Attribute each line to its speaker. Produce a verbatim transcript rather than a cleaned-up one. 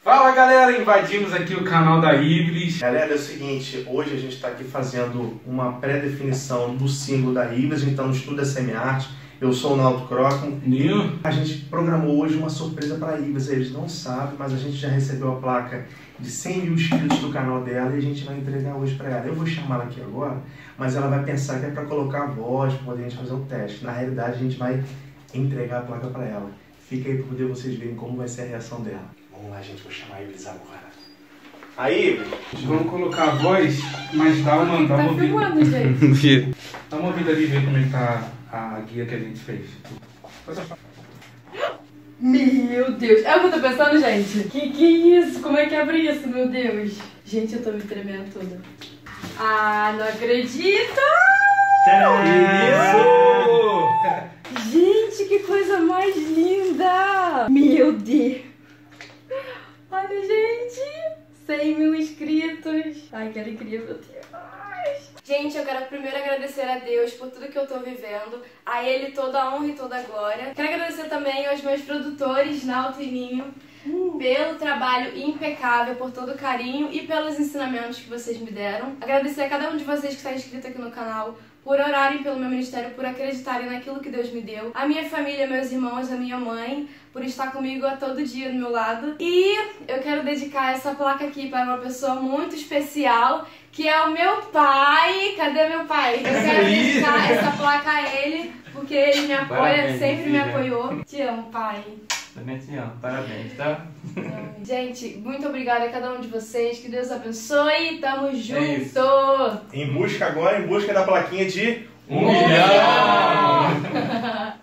Speaker 1: Fala galera, invadimos aqui o canal da Ivlis.
Speaker 2: Galera, é o seguinte, hoje a gente está aqui fazendo uma pré-definição do símbolo da Ivlis, então no estudo da semi-arte. Eu sou o Naldo Crocom.
Speaker 1: Nil.
Speaker 2: A gente programou hoje uma surpresa para a Ivlis, eles não sabem, mas a gente já recebeu a placa de cem mil inscritos do canal dela e a gente vai entregar hoje para ela. Eu vou chamá-la aqui agora, mas ela vai pensar que é para colocar a voz, para poder a gente fazer um teste. Na realidade, a gente vai entregar a placa para ela. Fica aí para poder vocês verem como vai ser a reação dela. Vamos lá, gente, vou chamar a Ivlis agora. Aí,
Speaker 1: vamos colocar a voz, mas dá uma, dá uma
Speaker 3: Tá
Speaker 1: ouvida.
Speaker 3: filmando, gente.
Speaker 1: Dá uma ouvida ali e ver como é que tá a guia que a gente fez.
Speaker 3: Meu Deus. É o que eu tô pensando, gente? Que que é isso? Como é que abre isso, meu Deus? Gente, eu tô me tremendo toda. Ah, não acredito!
Speaker 1: Isso!
Speaker 3: Gente, que coisa mais linda! Meu Deus! Olha, gente! cem mil inscritos! Ai, que alegria, meu Deus! Gente, eu quero primeiro agradecer a Deus por tudo que eu tô vivendo, a Ele toda a honra e toda a glória. Quero agradecer também aos meus produtores, Naldo e Ninho, uh. pelo trabalho impecável, por todo o carinho e pelos ensinamentos que vocês me deram. Agradecer a cada um de vocês que está inscrito aqui no canal, por orarem pelo meu ministério, por acreditarem naquilo que Deus me deu. A minha família, meus irmãos, a minha mãe, por estar comigo a todo dia do meu lado. E eu quero dedicar essa placa aqui para uma pessoa muito especial, que é o meu pai. Cadê meu pai? Eu quero dedicar essa placa a ele, porque ele me apoia,
Speaker 4: Parabéns,
Speaker 3: sempre
Speaker 4: filha.
Speaker 3: me apoiou. Te amo, pai.
Speaker 4: Também te amo, parabéns, tá?
Speaker 3: Gente, muito obrigada a cada um de vocês, que Deus abençoe, tamo junto!
Speaker 2: em busca agora, em busca da plaquinha de
Speaker 4: Um milhão!